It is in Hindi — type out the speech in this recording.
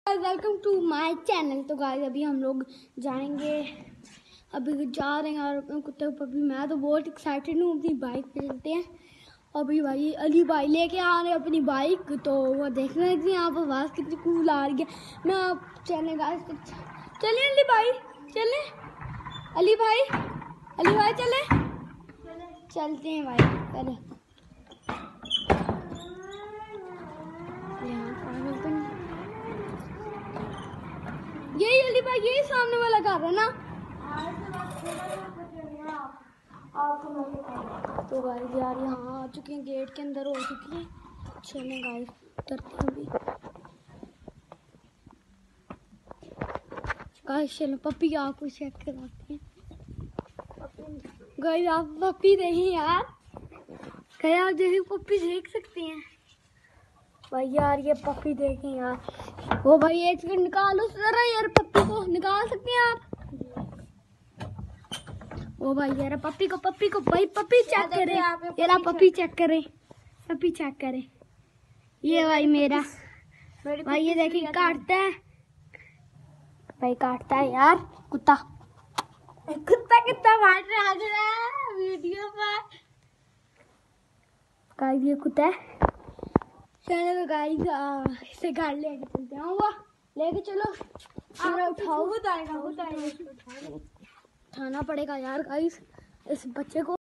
Welcome to my channel. तो गाइस अभी हम लोग जाएंगे, अभी जा रहे हैं और कुत्ते ऊपर भी। मैं तो बहुत एक्साइटेड हूँ, अपनी बाइक पे चलते हैं। अभी भाई अली भाई लेके आ रहे हैं अपनी बाइक, तो वो देख रहे हैं कि यहाँ पर आवाज़ कितनी कूल आ रही है। मैं आप चले गाइस, चले अली भाई, चले अली भाई चले चलते हैं भाई। पहले यही अली भाई, यही सामने वाला घर है ना। तो गाइस यार यहाँ आ चुके हैं, गेट के अंदर हो चुकी है। चलें गाइस उतरते हैं अभी। गाइस चलो पप्पी आपको चेक कराते हैं। गाइस आप पप्पी देखें यार, क्या आप जैसे पप्पी देख सकते हैं भाई। यार ये पप्पी देखें यार। वो भाई एक सेकंड निकालो जरा यार, पप्पी को निकाल सकते हैं आप। ओ भाई यार पप्पी को भाई पप्पी चेक करें यार, पप्पी चेक करें। ये भाई मेरा भाई, ये देखिए काटता है भाई, काटता है यार कुत्ता कितना मार रहा है वीडियो पर। गाइस ये कुत्ता है। चलो तो गाइस इसे गाड़ी लेके चलते हैं। वो लेके चलो, उठाओ, उठाना पड़ेगा यार गाइस इस बच्चे को।